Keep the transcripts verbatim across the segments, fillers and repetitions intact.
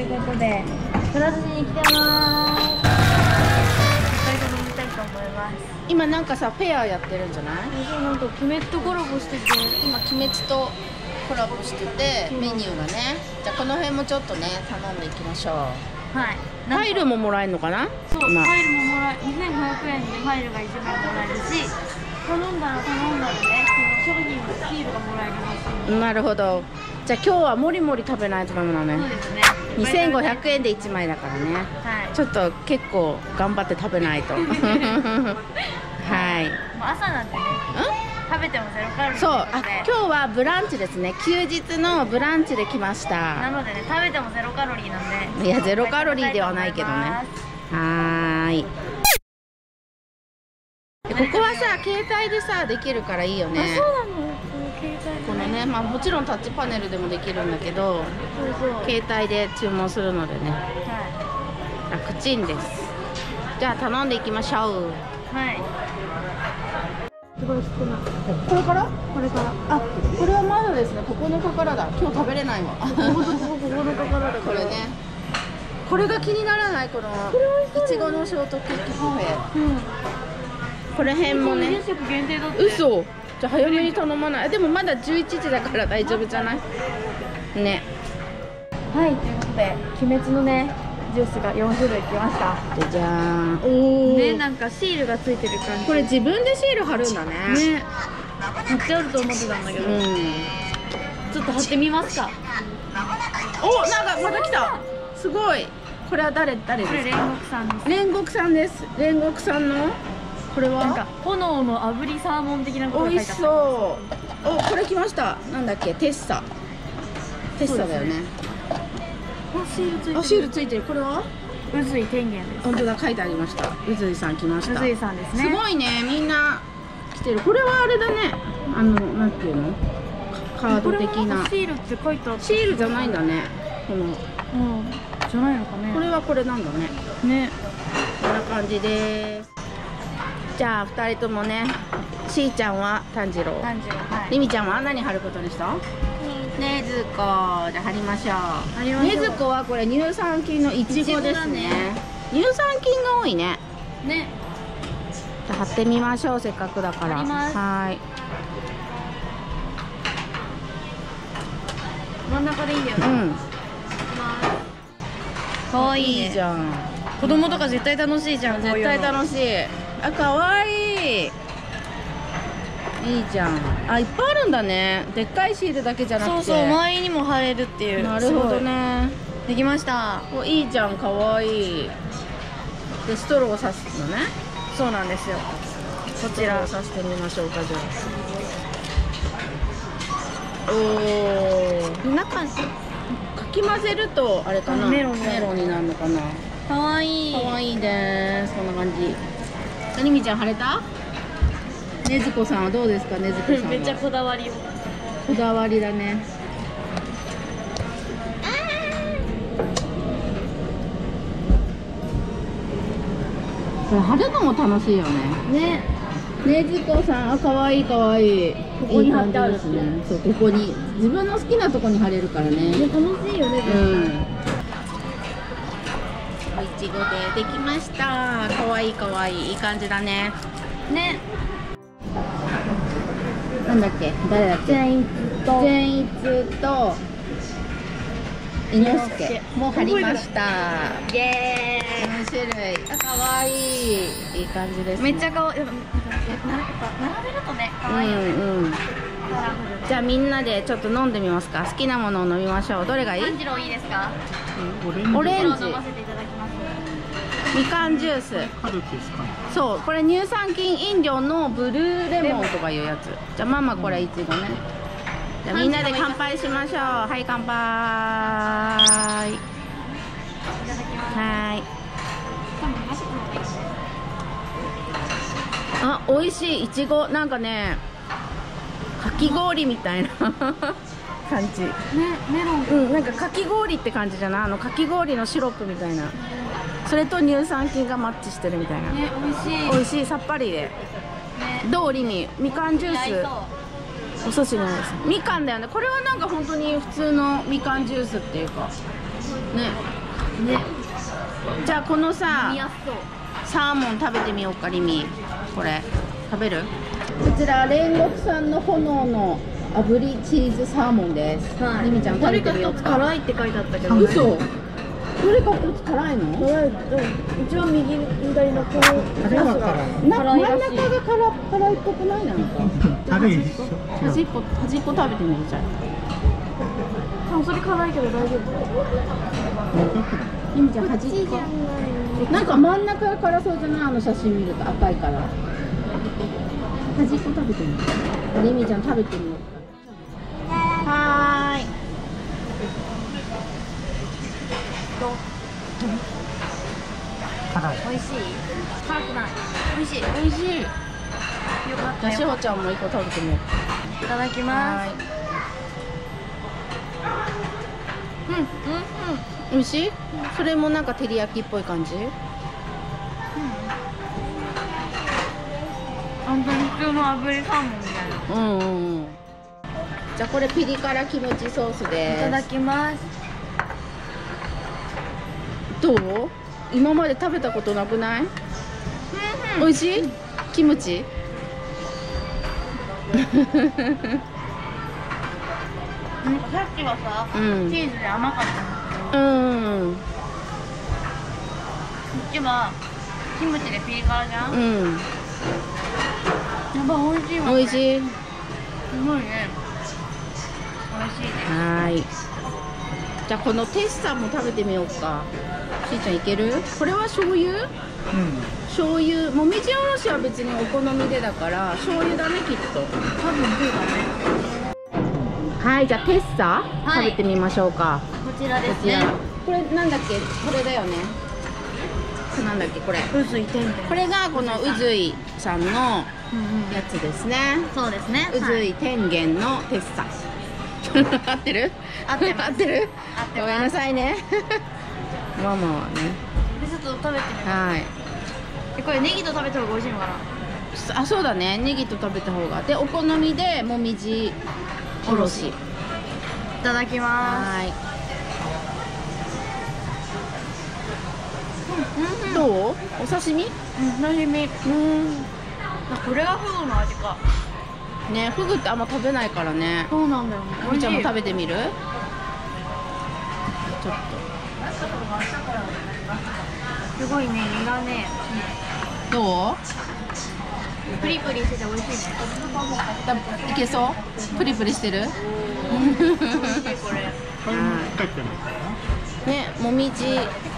いうことでくら寿司に来てます。二人とも見たいと思います。 今なんかさフェアやってるんじゃない？ そう、なんか鬼滅とコラボしてて、 今鬼滅とコラボしててメニューがね。じゃあこの辺もちょっとね頼んでいきましょう。 はい。 ファイルももらえるのかな？ そう、ファイルももらえ、にせんごひゃくえんでファイルがいちまいもらえるし、頼んだら頼んだらね、その商品のシールがもらえるらしい。 なるほど。じゃあ今日はもりもり食べないとダメなのね。 そうですね。 にせんごひゃくえんでいちまいだからね。 はい。 ちょっと結構頑張って食べないと。はい。 もう朝なんでね。食べてもゼロカロリー。そう、 あ、今日はブランチですね。休日のブランチで来ました。 なのでね、食べてもゼロカロリーなんで。 いや、ゼロカロリーではないけどね。はーい。ここはさ、携帯でさ、できるからいいよね。 あ、そうなの。携帯。 このね、まあ、もちろんタッチパネルでもできるんだけど。 そうそう。 携帯で注文するのでね。 は楽ちんです。じゃあ、頼んでいきましょう。 はい。すごい少ない。 これから？ これから。 あ、これはまだですね。ここのかからだ。今日食べれないわ。 こことここ、ここのかからだ。 これね。これが気にならない、このいちごのショートケーキパフェ。うん。これ辺もね。 限定だって。 嘘。じゃあ早めに頼まない。でもまだじゅういちじだから大丈夫じゃない？ね。 はい、ということで鬼滅のねジュースがよんしゅるい来ました。 じゃじゃーん。おお。 ね、なんかシールがついてる感じ。 これ自分でシール貼るんだね。 ね。貼ってあると思ってたんだけど。うん。ちょっと貼ってみますか。 お、なんかまた来た。すごい。これは誰誰ですか？ これ煉獄さんです。 煉獄さんです。煉獄さんのこれはなんか炎の炙りサーモン的なことが書いてあった。 美味しそう。お、これ来ました。なんだっけ、テッサ。テッサだよね。 あ、シールついてる。 あ、シールついてる。これは？ 宇髄天元です。 本当だ、書いてありました。宇髄さん来ました。 宇髄さんですね。 すごいね、みんな来てる。これはあれだね。あの、なんていうの？カード的な。 シールって書いてある。 シールじゃないんだね。この。 うん。じゃないのかね。 これはこれなんだね。 ね。 こんな感じです。じゃあ二人ともね、しーちゃんは炭治郎、 炭治郎、はい。 りみちゃんは何貼ることにした？ねずこ。じゃあ貼りましょう。ねずこはこれ乳酸菌のいちごですね。乳酸菌が多いね。 ね。 じゃあ貼ってみましょう、せっかくだから。 貼ります。 はい。 真ん中でいいんだよね。 うん。 可愛いね。 いいじゃん。 子供とか絶対楽しいじゃん。 絶対楽しい。あ、可愛い。いいじゃん。あ、いっぱいあるんだね。でっかいシールだけじゃなくて。 そうそう、周りにも貼れるっていう。 なるほどね。 できました。 お、いいじゃん、可愛い。で、ストローを刺すのね。 そうなんですよ。こちら刺してみましょうか、じゃあ。おお。中にかき混ぜるとあれかな。 メロンメロンになるのかな。 可愛い。 可愛いです。こんな感じ。りみちゃん晴れた？ねずこさんはどうですか？ねずこさんは。 めっちゃこだわりを。 こだわりだね。これ貼るのも楽しいよね。 ね。 ねずこさん、あ、可愛い可愛い。 ここに貼ってあるですね。そう、ここに自分の好きなとこに貼れるからね。 ね、楽しいよね。 うん。いちごでできました。可愛い可愛い、いい感じだね。 ね。 なんだっけ、誰だっけ。 善逸と。 善逸と。伊之助も貼りました。 イエーイ。 よんしゅるい。あ、可愛い。いい感じです、ね。 めっちゃ可愛い。なんか並べるとね、可愛いよね。 うんうん。じゃあみんなでちょっと飲んでみますか。好きなものを飲みましょう。どれがいい？ 炭治郎いいですか？ オレンジ。オレンジ。 飲ませていただきます。 みかんジュース。そう、これ乳酸菌飲料のブルーレモンとかいうやつ。じゃあママこれいちごね。じゃあみんなで乾杯しましょう。はい、乾杯。 いただきます。 はい。あ、美味しい。いちご、なんかね、かき氷みたいな感じ。ね、 メロン。 うん、なんかかき氷って感じじゃない？あのかき氷のシロップみたいな。それと乳酸菌がマッチしてるみたいな。 ね、美味しい。 美味しい、さっぱりで。ね、どうりみ、みかんジュース。お寿司のやつ。みかんだよね。これはなんか本当に普通のみかんジュースっていうか。ね。 じゃあこのさ見やすそう。 サーモン食べてみようか、リミ。これ食べる？こちら煉獄さんの炎の炙りチーズサーモンです。 はい。 リミちゃん食べてみようか。 辛いって書いてあったけど。 嘘？どれか一つ辛いの？ 辛い。でも一番右左のこのあれは辛い。 な真ん中辛いらしいが辛辛いっぽくない？なんか辛いでしょ。 端っこ端っこ食べてみるじゃん。 あ、それ辛いけど大丈夫。 リミちゃん端っこ。なんか真ん中が辛そうじゃない？あの写真見ると赤いから。端っこ食べてみる。リミちゃん食べてみようか。はーい。 辛い。 美味しい？辛くない。美味しい。 美味しい。 よかったじゃあしよ。 ほちゃんも一個食べてみよう。 いただきます。 はうんうんうん。 い。美味しい？それもなんか照り焼きっぽい感じ？ 本当に普通の炙りサーモンみたいな。 うんうんうん。じゃあこれピリ辛キムチソースです。 いただきます。 どう？今まで食べたことなくない？美味しい？キムチ？ なんかさっきはさ、 うんチーズで甘かったんだけど、 うんこっちはキムチでピリ辛じゃん。 うん。 やっぱ美味しいわ。い。 美味しい。 すごいね。美味しいね。 はーい。じゃあこのテッサも食べてみようか。しーちゃんいける？これは醤油？ うん。 醤油。もみじおろしは別にお好みでだから醤油だねきっと。 多分そうだね。 はい、じゃあテッサ、 はい食べてみましょうか。 こちらですね。 こちら。これなんだっけ？これだよね。なんだっけこれ？ うずいてんてん。 これがこのうずいさんのやうんうん。 つですね。 そうですね。 うずい天元のテッサ。合ってる？ 合ってます合ってる？ 合ってますごめんなさいね。ママはね。 でちょっと食べてみます。 はい。 え、これネギと食べた方が美味しいのかな。 あ、そうだね。ネギと食べた方が。で、お好みでもみじおろし。 いただきまはーい。 す。うんどう？お刺身？ うん、刺身。 うん。 これがフグの味か。 ね、フグってあんま食べないからね。 そうなんだよね。 みーちゃんも食べ。 べてみる？ちょっすごいね、身がね、 と。どう？ プリプリしてて美味しいね。 だいけそう？プリプリしてる？ 美味しいこれ。 これも書いてないね、もみじ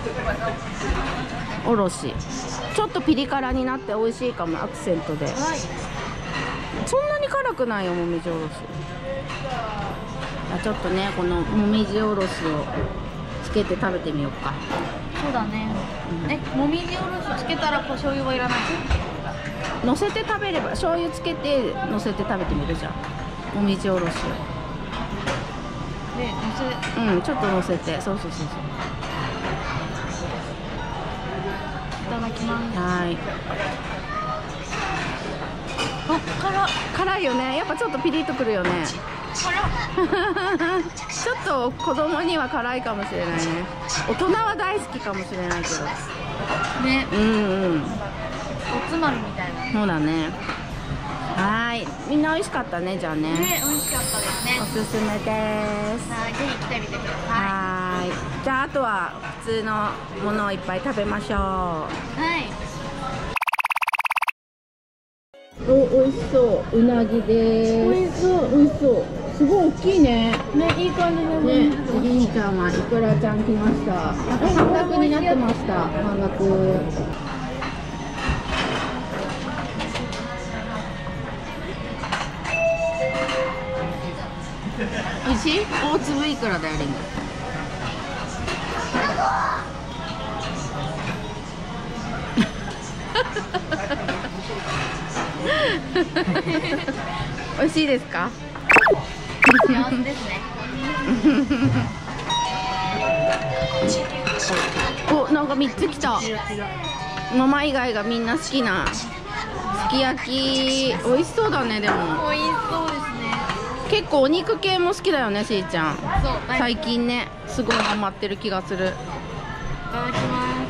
おろし。ちょっとピリ辛になって美味しいかも、アクセントで。 はい。 そんなに辛くないよ、もみじおろし。あ、ちょっとね、このもみじおろしをつけて食べてみようか。 そうだね。え、もみじおろしつけたらこう醤油はいらないの？ 乗せて食べれば、醤油つけて乗せて食べてみるじゃん。もみじおろしで、のせ。 を。うん、ちょっと乗せて、そうそうそうそう。 いただきます。 はーい。 あ、辛っ。 辛いよね。やっぱちょっとピリッとくるよね。 辛っ。 ちょっと子供には辛いかもしれないね。大人は大好きかもしれないけど。 ね、 うんうん。 おつまみみたいな。 そうだね。はーい。みんな美味しかったね、じゃあね。 ね、美味しかったですねお。すすめです。 はい、ぜひ来てみてくださはーい。じゃああとは普通のものをいっぱい食べましょい。はい。 う。お、美味しそう。うなぎです。 美味しそう。 美味しそう。すごい大きいね。 ね、いい感じでね、りんちゃんはいくらちゃん来ました。半額になってました。半額。美味しい？大粒いくらだよ、りんご。美味しいですか？ 幸せですね。 お、なんかみっつきた。ママ以外がみんな好きなすき焼き。美味しそうだね。でも美味しそうですね。 結構お肉系も好きだよね、しーちゃん。 そう、 最近ね、すごいハマってる気がする。 ただきます。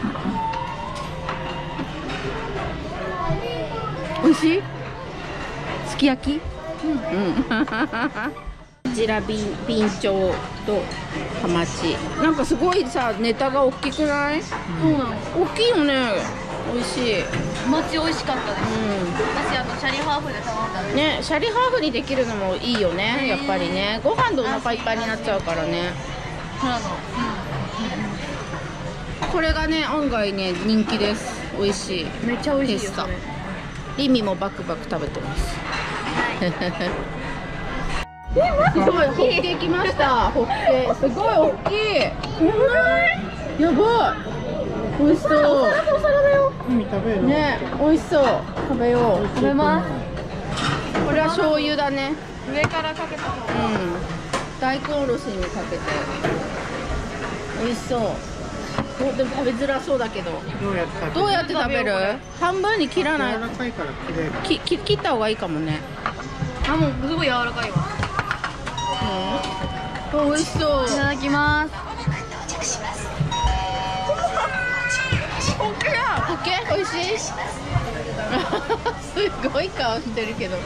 美味しい？すき焼き？うん。うん。こちらビンビンチョウとハマチ。なんかすごいさ、ネタが大きくない？ そうなの。 大きいよね。美味しい。 ハマチ美味しかったです。 うん。 私あのシャリハーフで頼んだんで。 ね、シャリハーフにできるのもいいよね。やっぱりね。ご飯でお腹いっぱいになっちゃうからね。 そうなの。 これがね、案外ね、人気です。美味しい。 めっちゃ美味しいよ。それ。 リミもバクバク食べてます。 はい。 すごい、ホッケ来ました。ホッケ、すごい大きい。やばい。美味しそう。 海食べる？ ね、美味しそう。食べよう。 食べます。 これは醤油だね。 上からかけた方が。 うん。大根おろしにかけて。美味しそう。お、でも食べづらそうだけど。 どうやって食べる？ どうやって食べる？半分に切らない。 柔らかいから切れる。 き、き、切った方がいいかもね。 あ、もうすごい柔らかいわ。 うん。美味しそう。 いただきます。 オッケー。オッケー。美味しい。すごい顔してるけど。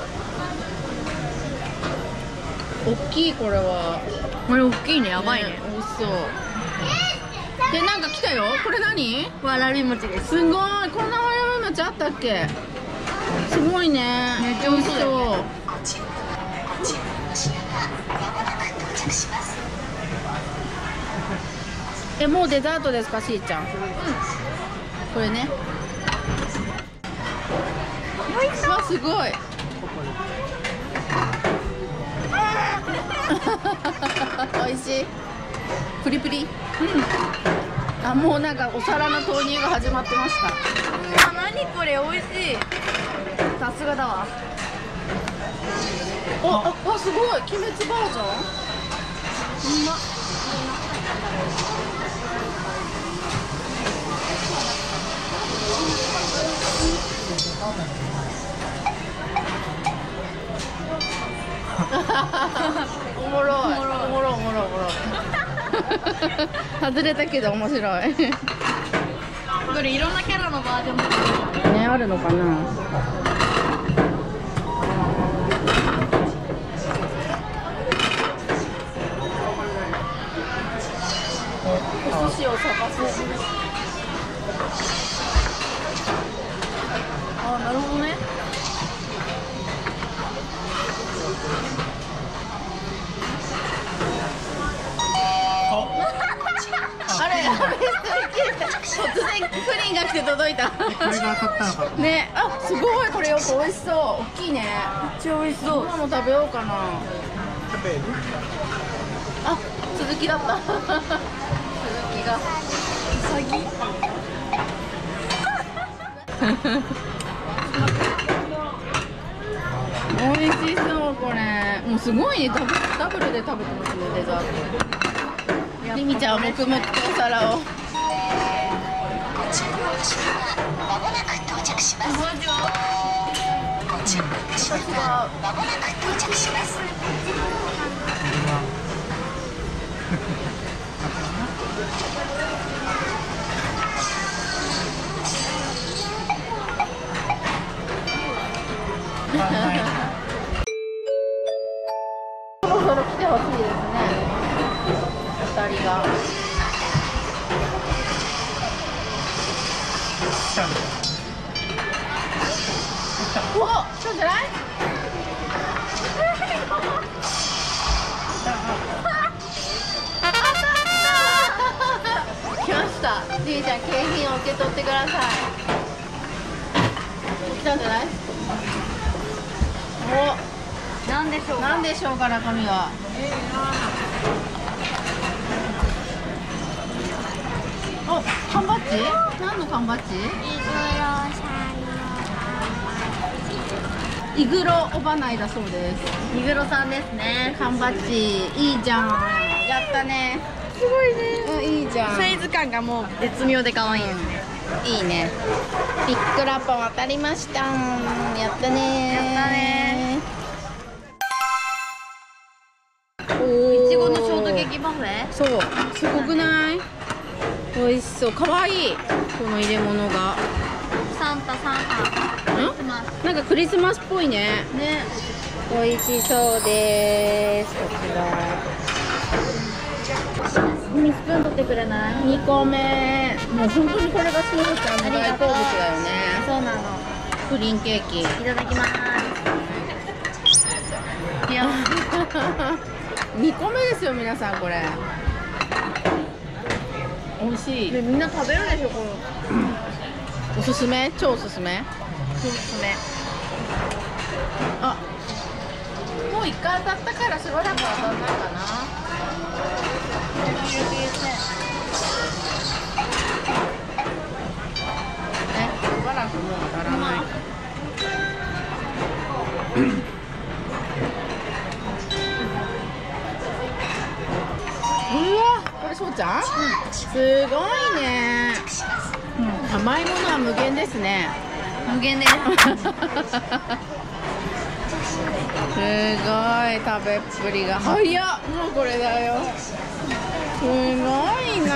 大きい、これは。 これ大きいね。やばいね。 美味しそう。で、なんか来たよ。これ何？ わらび餅です。 すごい。こんなわらび餅あったっけ？すごいね。 めっちゃ美味しそう。 え、もうデザートですか、しーちゃん。うん。これね。わ、すごい。美味しい。プリプリ。うん。あ、もうなんかお皿の投入が始まってました。 あ、何これ美味しい。さすがだわ。 お、あ、あ、すごい。鬼滅バージョン。うまっ。おもろい。おもろい。おもろい。おもろい。おもろい。外れたけど面白い。 これいろんなキャラのバージョンもね、あるのかな。お寿司を探す。 あ、なるほどね。 あれ、突然プリンが来て届いた。 これが当たったのか。 ね、あ、すごい、これよく美味しそう。大きいね。 めっちゃ美味しそう。 今も食べようかな。 食べる？ あ、続きだった。続きが。 うさぎ。 美味しそうこれ。もうすごいね。ダブダブルで食べてますね、デザート。りみちゃんは黙々とお皿を。そろそろ来てほしいですね。ふたりが。お、そうじゃない？来ました。じいちゃん、景品を受け取ってください。来たんじゃない？お、 なんでしょうか。 なんでしょうか、中身は。お、缶バッジ？何の缶バッジ？イグロおばないだそうです。 イグロさんですね。 缶バッジ、いいじゃん。やったね。 すごいね。 うん、いいじゃん。 サイズ感がもう絶妙で可愛いですね。 うん、いいね。ビッグラッパー当たりました。やったね。 やったね。 おー。 いちごのショートケーキパフェ。 そう、すごくない？美美味しそう。かわいい。この入れ物が。 サンタさん、あ、クリスマス。 なんかクリスマスっぽいね。 ね。 美味しそうです。こちら。 ミスプーン取ってくれない？ にこめ。もう本当にこれがしのぶちゃんの大好物だよね。 そうなの。 プリンケーキ。 いただきます。いや。 にこめですよ皆さんこれ。美味しい。 でみんな食べるでしょこれ。 おすすめ？超おすすめ？ おすすめ。 あ、もう一回当たったからしばらく当たんないかな。ね、しばらくもう当たらない。うわ、これしょうちゃん？すごいね。甘いものは無限ですね。 無限です。 すごい食べっぷりが早っ。もうこれだよ。すごいな。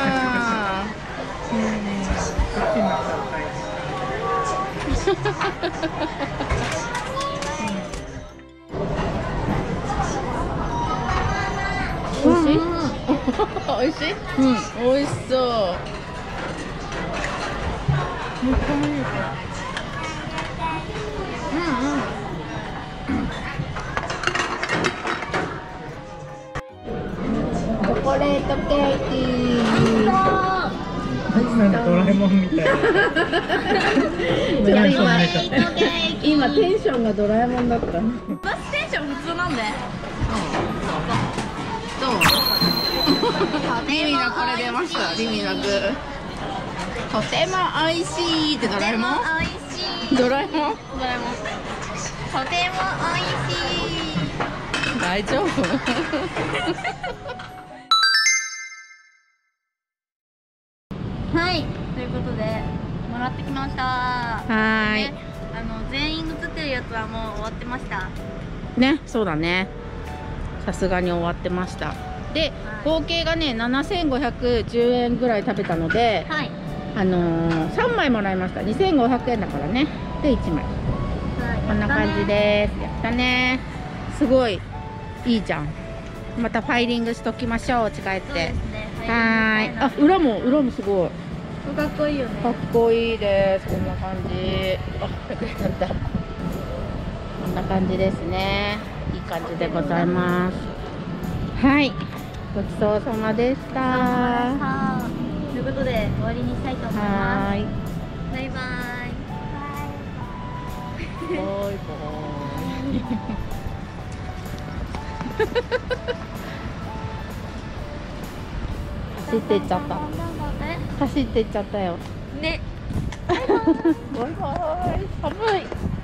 美味しい？美味しい？うん、美味しそう。めっちゃ美味しい。うんうん。チョコレートケーキ。 なんかドラえもんみたいな。 今今テンションがドラえもんだった。 バステーション普通なんで。 どう？リミのこれ出ました。リミの具。とても美味しいってドラえもん？ 美味しい。 ドラえもん？ ドラえもん。とても美味しい。 大丈夫？ はい、ということでもらってきました。 はーい。 ね、あの全員写ってるやつはもう終わってました。 ね、そうだね。さすがに終わってました。で、 はい、 合計がねななせんごひゃくじゅうえんぐらい食べたので、 はい、 あのー、さんまいもらいました。にせんごひゃくえんだからね。でいちまい。 はい、 こんな感じです。やったね。すごいいいじゃん。またファイリングしときましょう。家帰って。 そうですね。 はーい。あ、裏も裏もすごい。 かっこいいよね。 かっこいいです。こんな感じ。あ、くれちゃった。こんな感じですね。いい感じでございます。はい。ごちそうさまでした。 はということで終わりにしたいと思います。 はーい。 バイバイ。 バイバイ。走ってっちゃった。走ってっちゃったよ。 ね。 バイバイ。寒い。